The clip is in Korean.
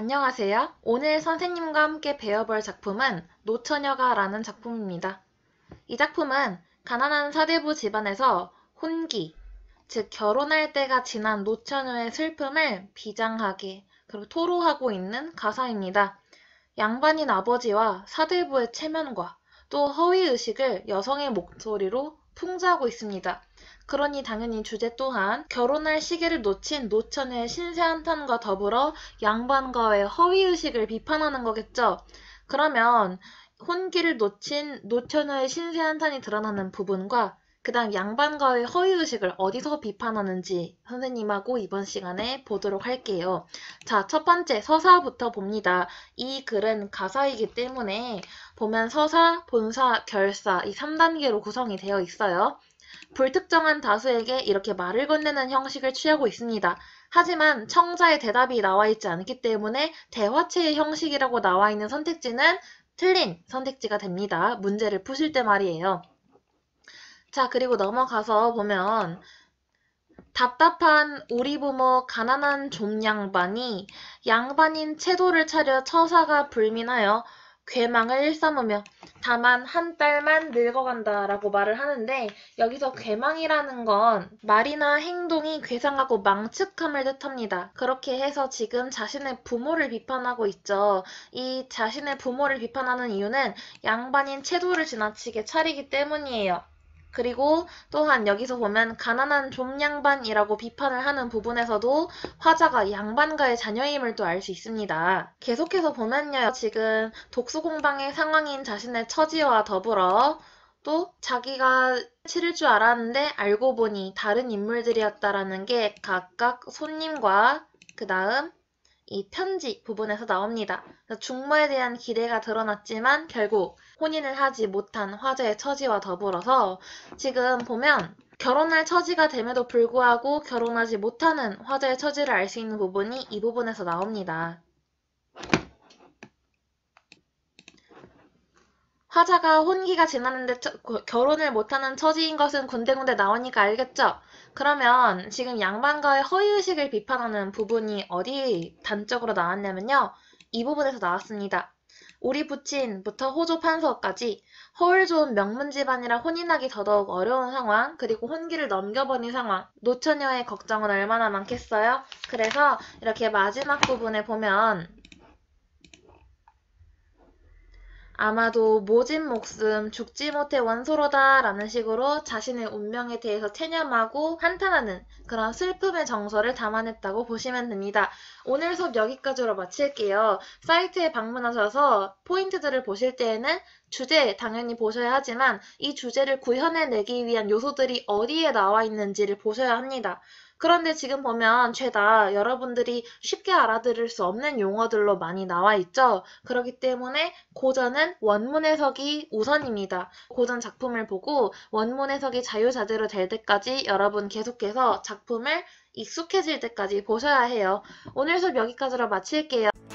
안녕하세요. 오늘 선생님과 함께 배워볼 작품은 노처녀가라는 작품입니다. 이 작품은 가난한 사대부 집안에서 혼기, 즉 결혼할 때가 지난 노처녀의 슬픔을 비장하게 그리고 토로하고 있는 가사입니다. 양반인 아버지와 사대부의 체면과 또 허위의식을 여성의 목소리로 풍자하고 있습니다. 그러니 당연히 주제 또한 결혼할 시기를 놓친 노처녀의 신세한탄과 더불어 양반가의 허위의식을 비판하는 거겠죠. 그러면 혼기를 놓친 노처녀의 신세한탄이 드러나는 부분과 그 다음 양반가의 허위의식을 어디서 비판하는지 선생님하고 이번 시간에 보도록 할게요. 자, 첫 번째 서사부터 봅니다. 이 글은 가사이기 때문에 보면 서사, 본사, 결사 이 3단계로 구성이 되어 있어요. 불특정한 다수에게 이렇게 말을 건네는 형식을 취하고 있습니다. 하지만 청자의 대답이 나와 있지 않기 때문에 대화체의 형식이라고 나와 있는 선택지는 틀린 선택지가 됩니다. 문제를 푸실 때 말이에요. 자, 그리고 넘어가서 보면 답답한 우리 부모 가난한 좀양반이 양반인 채도를 차려 처사가 불민하여 괴망을 일삼으며 다만 한 딸만 늙어간다 라고 말을 하는데 여기서 괴망이라는 건 말이나 행동이 괴상하고 망측함을 뜻합니다. 그렇게 해서 지금 자신의 부모를 비판하고 있죠. 이 자신의 부모를 비판하는 이유는 양반인 채도를 지나치게 차리기 때문이에요. 그리고 또한 여기서 보면 가난한 좀양반이라고 비판을 하는 부분에서도 화자가 양반가의 자녀임을 또 알 수 있습니다. 계속해서 보면요. 지금 독수공방의 상황인 자신의 처지와 더불어 또 자기가 치를 줄 알았는데 알고 보니 다른 인물들이었다라는 게 각각 손님과 그 다음 이 편지 부분에서 나옵니다. 중모에 대한 기대가 드러났지만 결국 혼인을 하지 못한 화자의 처지와 더불어서 지금 보면 결혼할 처지가 됨에도 불구하고 결혼하지 못하는 화자의 처지를 알 수 있는 부분이 이 부분에서 나옵니다. 화자가 혼기가 지났는데 결혼을 못하는 처지인 것은 군데군데 나오니까 알겠죠? 그러면 지금 양반가의 허위의식을 비판하는 부분이 어디 단적으로 나왔냐면요. 이 부분에서 나왔습니다. 우리 부친부터 호조 판서까지 허울 좋은 명문 집안이라 혼인하기 더더욱 어려운 상황, 그리고 혼기를 넘겨버린 상황, 노처녀의 걱정은 얼마나 많겠어요? 그래서 이렇게 마지막 부분에 보면 아마도 모진 목숨 죽지 못해 원소로다 라는 식으로 자신의 운명에 대해서 체념하고 한탄하는 그런 슬픔의 정서를 담아냈다고 보시면 됩니다. 오늘 수업 여기까지로 마칠게요. 사이트에 방문하셔서 포인트들을 보실 때에는 주제 당연히 보셔야 하지만 이 주제를 구현해내기 위한 요소들이 어디에 나와 있는지를 보셔야 합니다. 그런데 지금 보면 죄다 여러분들이 쉽게 알아들을 수 없는 용어들로 많이 나와 있죠. 그렇기 때문에 고전은 원문 해석이 우선입니다. 고전 작품을 보고 원문 해석이 자유자재로 될 때까지 여러분 계속해서 작품을 익숙해질 때까지 보셔야 해요. 오늘 수업 여기까지로 마칠게요.